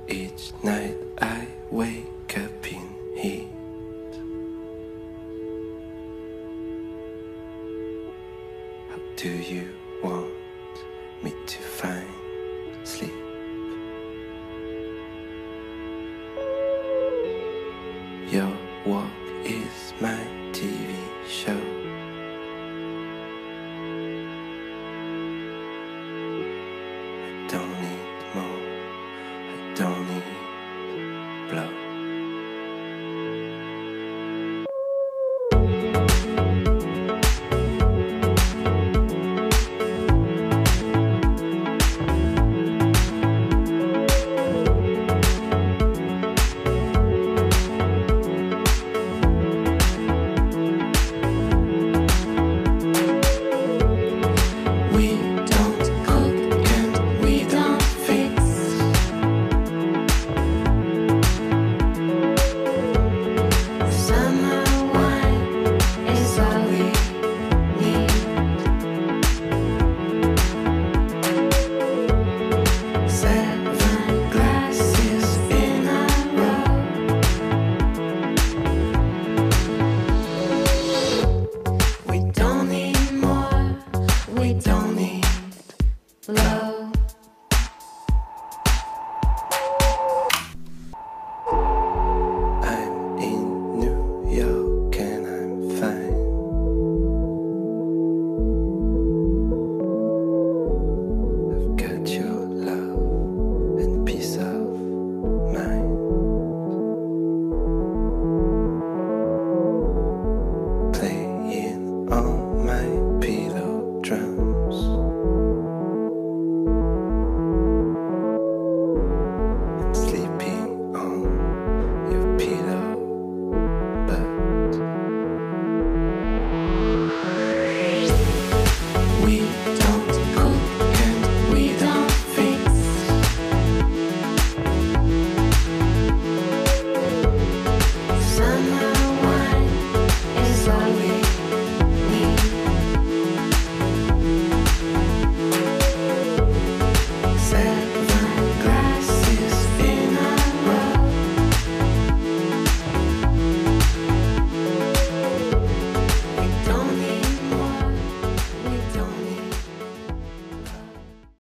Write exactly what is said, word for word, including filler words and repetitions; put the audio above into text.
Each night I wake up in heat. How do you want me to find sleep? Your walk is my T V show. I don't need more, I don't need